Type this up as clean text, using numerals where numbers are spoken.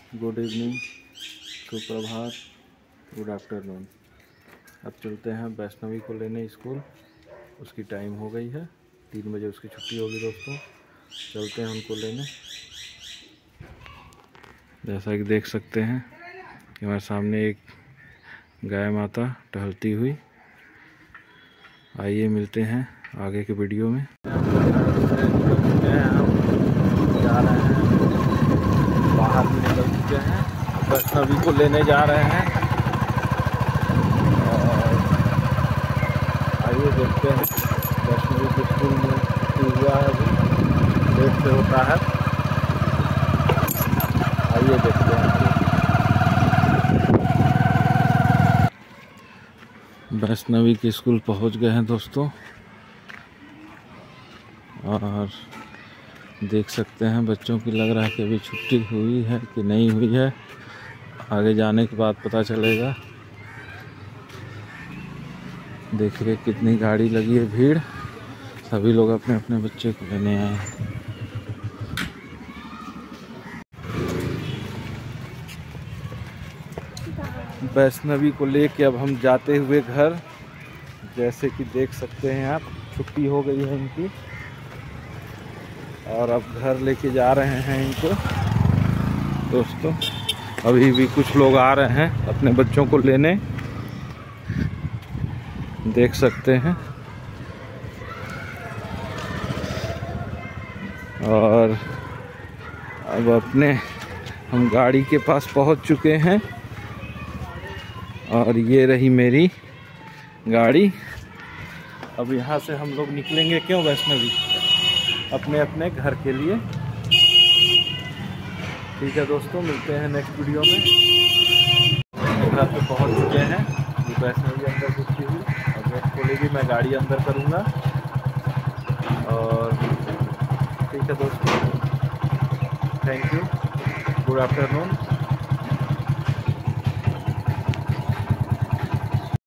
Good evening, सुप्रभात, good afternoon. अब चलते हैं वैष्णवी को लेने स्कूल। उसकी टाइम हो गई है, 3 बजे उसकी छुट्टी होगी दोस्तों। चलते हैं उनको लेने। जैसा कि देख सकते हैं कि हमारे सामने एक गाय माता टहलती हुई। आइए मिलते हैं आगे के वीडियो में। हम जा रहे हैं, बाहर निकल चुके हैं, वैष्णवी को लेने जा रहे हैं। और आइए देखते हैं, वैष्णवी के स्कूल में छुट्टी हुआ है, अभी लेट से होता है। आइए देखते हैं। वैष्णवी के स्कूल पहुंच गए हैं दोस्तों, और देख सकते हैं बच्चों की लग रहा है कि अभी छुट्टी हुई है कि नहीं हुई है। आगे जाने के बाद पता चलेगा। देखिए कितनी गाड़ी लगी है, भीड़। सभी लोग अपने अपने बच्चे को लेने आए हैं। वैष्णवी को लेके अब हम जाते हुए घर, जैसे कि देख सकते हैं आप, छुट्टी हो गई है इनकी और अब घर लेके जा रहे हैं इनको दोस्तों। अभी भी कुछ लोग आ रहे हैं अपने बच्चों को लेने, देख सकते हैं। और अब अपने हम गाड़ी के पास पहुंच चुके हैं, और ये रही मेरी गाड़ी। अब यहाँ से हम लोग निकलेंगे, क्यों वैष्णवी, अपने अपने घर के लिए। ठीक है दोस्तों, मिलते हैं नेक्स्ट वीडियो में। घर पे पहुंच चुके हैं, वैष्णवी अंदर घुसती हुई, और गेट खोलेगी, मैं गाड़ी अंदर करूंगा। और ठीक है दोस्तों, थैंक यू, गुड आफ्टरनून।